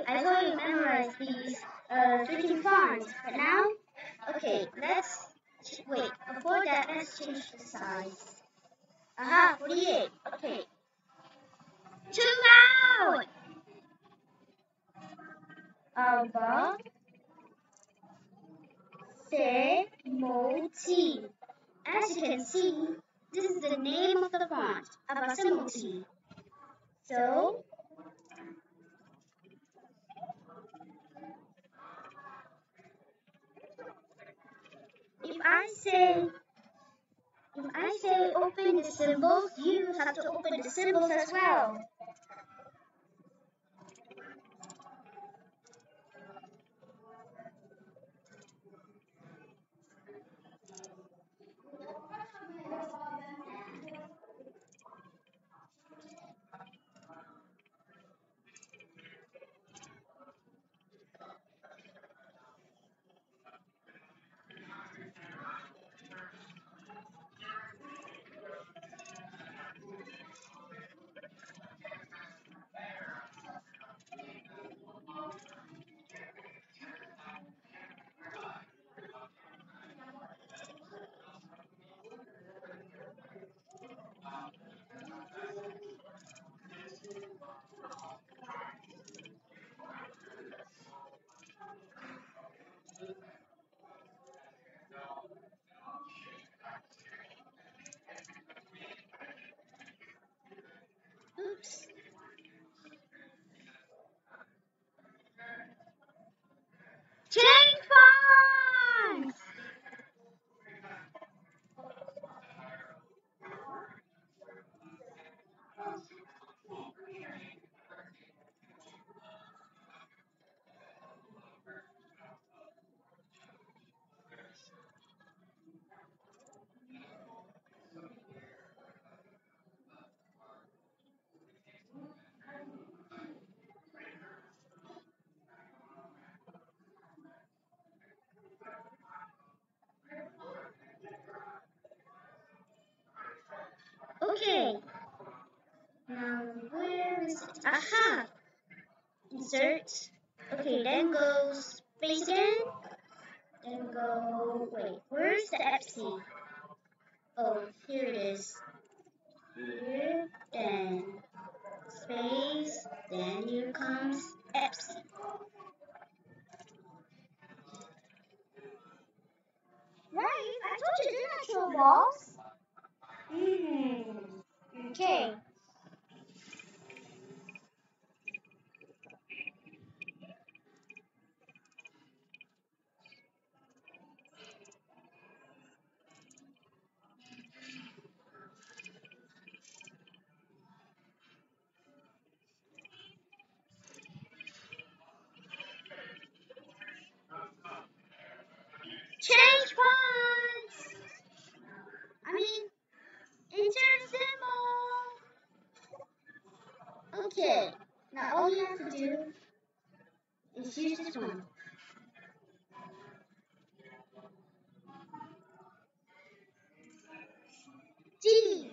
I thought you memorized these freaking fonts, but now, okay, wait, before that, let's change the size. Aha, 48, okay. Too loud! Abba, Se, Mo, T. As you can see, this is the name of the font, Abasimoti. So, if I say open the symbols, you have to open the symbols as well. Oops. Change fonts! Okay. Now, where is it? Aha! Insert. Okay, then go space again. Then go, wait, where's the Epsi? Oh, here it is. Here, then space, then here comes Epsi. Right, I told you they're not balls. Okay. Change fonts! I mean, insert symbol! Okay, now all you have to do is use this one. G!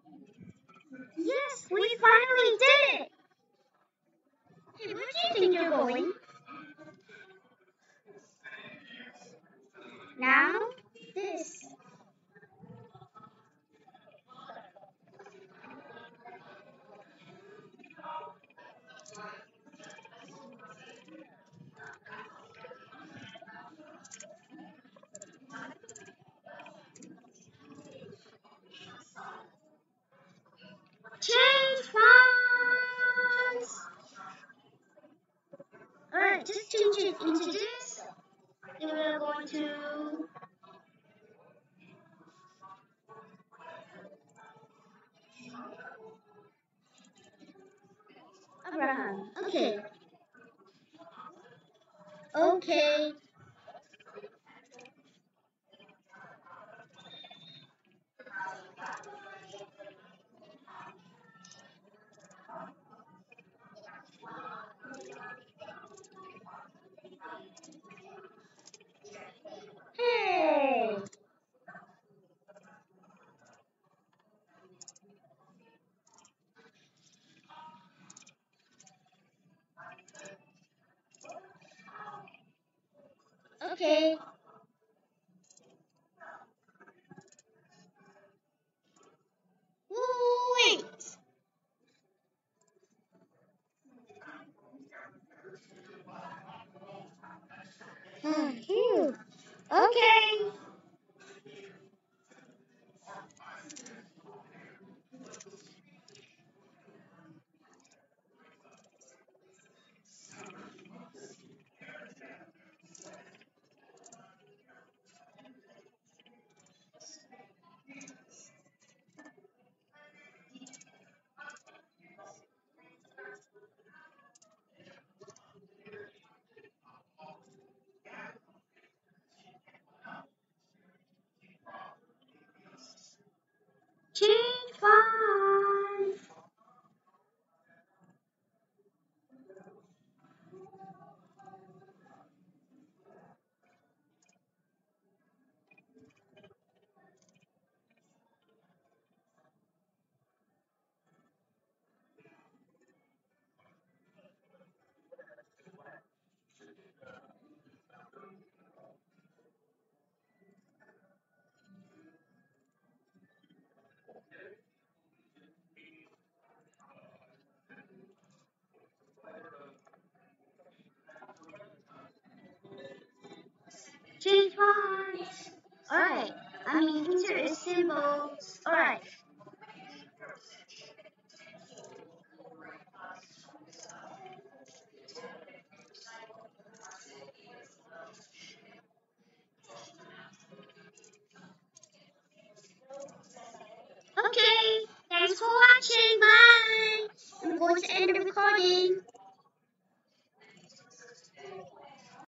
Yes, we finally did it! Hey, where do you think you're going? Now, this. Change fonts! Alright, just change it into this. Then we're going to Abraham. Okay. Okay. Hey! Okay. Wait. Phew. Okay.